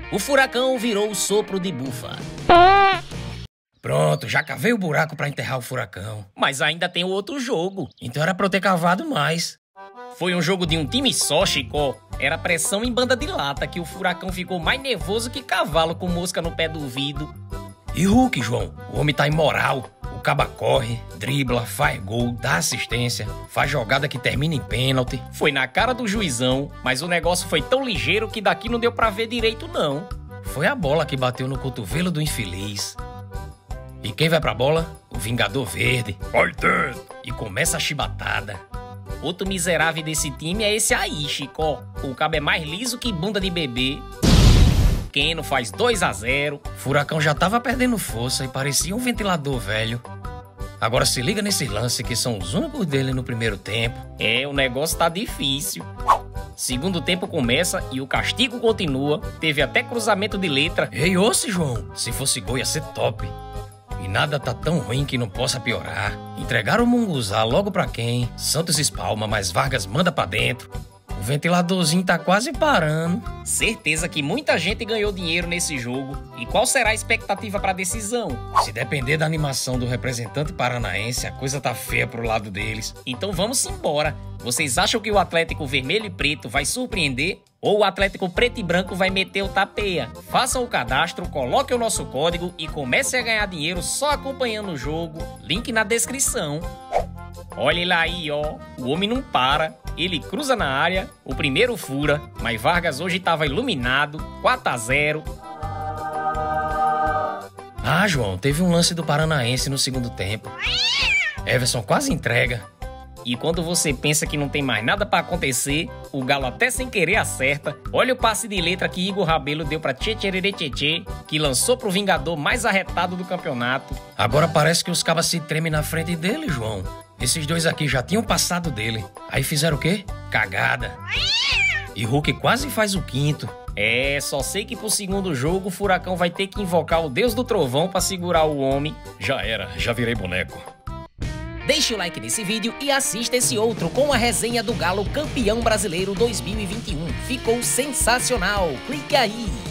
O furacão virou o sopro de bufa. Pronto, já cavei o buraco pra enterrar o furacão. Mas ainda tem o outro jogo. Então era pra eu ter cavado mais. Foi um jogo de um time só, Chicó. Era pressão em banda de lata que o furacão ficou mais nervoso que cavalo com mosca no pé do ouvido. E Hulk, João? O homem tá imoral. O caba corre, dribla, faz gol, dá assistência, faz jogada que termina em pênalti. Foi na cara do juizão, mas o negócio foi tão ligeiro que daqui não deu pra ver direito não. Foi a bola que bateu no cotovelo do infeliz. E quem vai pra bola? O Vingador Verde. Vai dentro! E começa a chibatada. Outro miserável desse time é esse aí, Chicó. O cabo é mais liso que bunda de bebê. Keno faz 2-0. Furacão já tava perdendo força e parecia um ventilador velho. Agora se liga nesse lance que são os únicos dele no primeiro tempo. O negócio tá difícil. Segundo tempo começa e o castigo continua. Teve até cruzamento de letra. Ei, ouça, João. Se fosse gol ia ser top. E nada tá tão ruim que não possa piorar. Entregaram o Munguzá logo pra quem? Santos espalma, mas Vargas manda pra dentro. O ventiladorzinho tá quase parando. Certeza que muita gente ganhou dinheiro nesse jogo. E qual será a expectativa pra decisão? Se depender da animação do representante paranaense, a coisa tá feia pro lado deles. Então vamos embora. Vocês acham que o Atlético Vermelho e Preto vai surpreender? Ou o Atlético Preto e Branco vai meter o tapeia? Façam o cadastro, coloquem o nosso código e comecem a ganhar dinheiro só acompanhando o jogo. Link na descrição. Olha ele aí, ó. O homem não para. Ele cruza na área, o primeiro fura, mas Vargas hoje estava iluminado. 4-0. Ah, João, teve um lance do Paranaense no segundo tempo. Everson quase entrega. E quando você pensa que não tem mais nada pra acontecer, o Galo até sem querer acerta. Olha o passe de letra que Igor Rabelo deu pra Tchê, que lançou pro Vingador mais arretado do campeonato. Agora parece que os cabas se tremem na frente dele, João. Esses dois aqui já tinham passado dele. Aí fizeram o quê? Cagada. E Hulk quase faz o quinto. Só sei que pro segundo jogo o Furacão vai ter que invocar o Deus do Trovão pra segurar o homem. Já era, já virei boneco. Deixe o like nesse vídeo e assista esse outro com a resenha do Galo campeão brasileiro 2021. Ficou sensacional, clique aí!